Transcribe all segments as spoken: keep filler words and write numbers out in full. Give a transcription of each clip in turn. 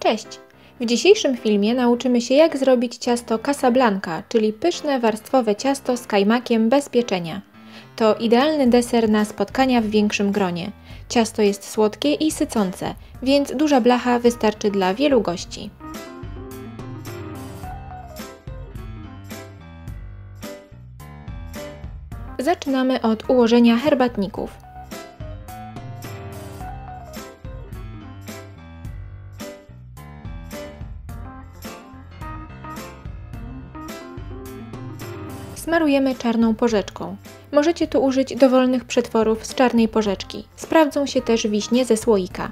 Cześć! W dzisiejszym filmie nauczymy się, jak zrobić ciasto Casablanca, czyli pyszne, warstwowe ciasto z kajmakiem bez pieczenia. To idealny deser na spotkania w większym gronie. Ciasto jest słodkie i sycące, więc duża blacha wystarczy dla wielu gości. Zaczynamy od ułożenia herbatników. Smarujemy czarną porzeczką. Możecie tu użyć dowolnych przetworów z czarnej porzeczki. Sprawdzą się też wiśnie ze słoika.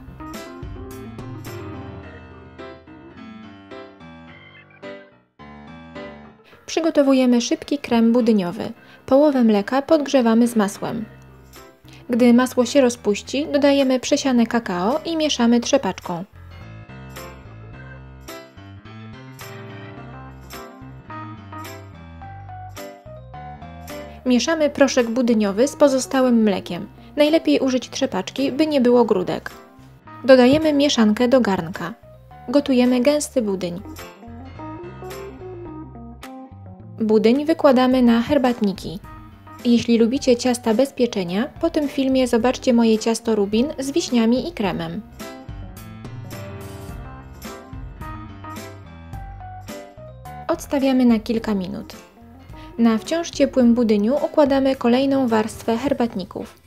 Przygotowujemy szybki krem budyniowy. Połowę mleka podgrzewamy z masłem. Gdy masło się rozpuści, dodajemy przesiane kakao i mieszamy trzepaczką. Mieszamy proszek budyniowy z pozostałym mlekiem. Najlepiej użyć trzepaczki, by nie było grudek. Dodajemy mieszankę do garnka. Gotujemy gęsty budyń. Budyń wykładamy na herbatniki. Jeśli lubicie ciasta bez pieczenia, po tym filmie zobaczcie moje ciasto Rubin z wiśniami i kremem. Odstawiamy na kilka minut. Na wciąż ciepłym budyniu układamy kolejną warstwę herbatników.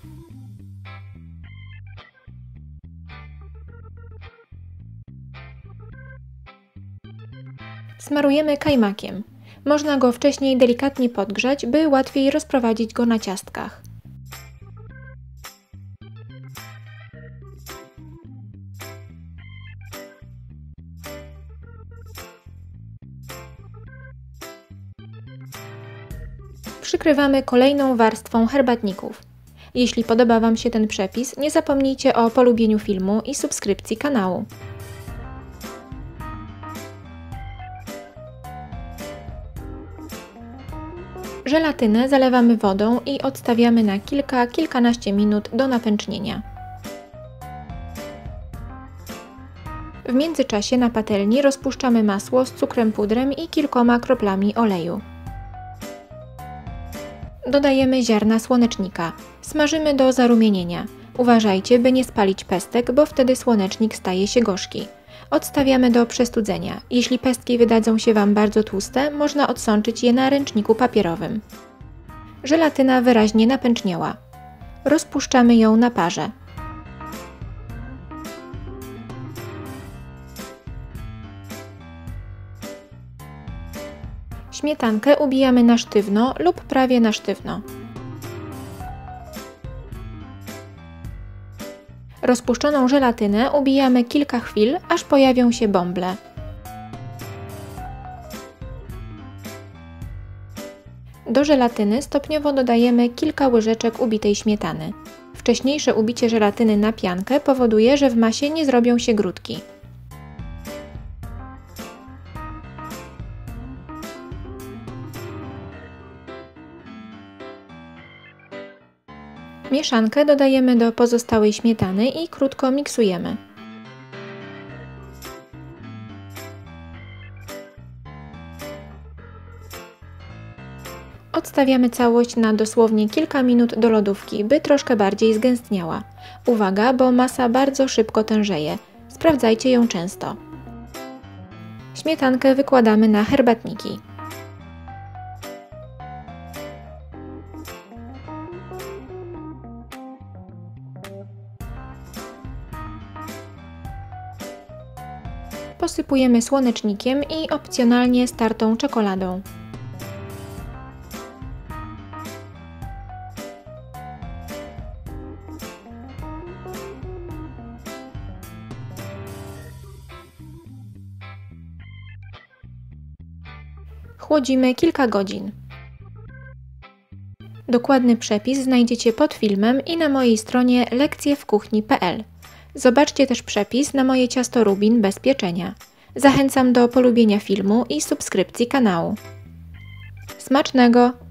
Smarujemy kajmakiem. Można go wcześniej delikatnie podgrzać, by łatwiej rozprowadzić go na ciastkach. Przykrywamy kolejną warstwą herbatników. Jeśli podoba Wam się ten przepis, nie zapomnijcie o polubieniu filmu i subskrypcji kanału. Żelatynę zalewamy wodą i odstawiamy na kilka, kilkanaście minut do napęcznienia. W międzyczasie na patelni rozpuszczamy masło z cukrem pudrem i kilkoma kroplami oleju. Dodajemy ziarna słonecznika. Smażymy do zarumienienia. Uważajcie, by nie spalić pestek, bo wtedy słonecznik staje się gorzki. Odstawiamy do przestudzenia. Jeśli pestki wydadzą się Wam bardzo tłuste, można odsączyć je na ręczniku papierowym. Żelatyna wyraźnie napęczniała. Rozpuszczamy ją na parze. Śmietankę ubijamy na sztywno lub prawie na sztywno. Rozpuszczoną żelatynę ubijamy kilka chwil, aż pojawią się bąble. Do żelatyny stopniowo dodajemy kilka łyżeczek ubitej śmietany. Wcześniejsze ubicie żelatyny na piankę powoduje, że w masie nie zrobią się grudki. Mieszankę dodajemy do pozostałej śmietany i krótko miksujemy. Odstawiamy całość na dosłownie kilka minut do lodówki, by troszkę bardziej zgęstniała. Uwaga, bo masa bardzo szybko tężeje. Sprawdzajcie ją często. Śmietankę wykładamy na herbatniki. Posypujemy słonecznikiem i opcjonalnie startą czekoladą. Chłodzimy kilka godzin. Dokładny przepis znajdziecie pod filmem i na mojej stronie lekcje w kuchni kropka p l. Zobaczcie też przepis na moje ciasto Rubin bez pieczenia. Zachęcam do polubienia filmu i subskrypcji kanału. Smacznego!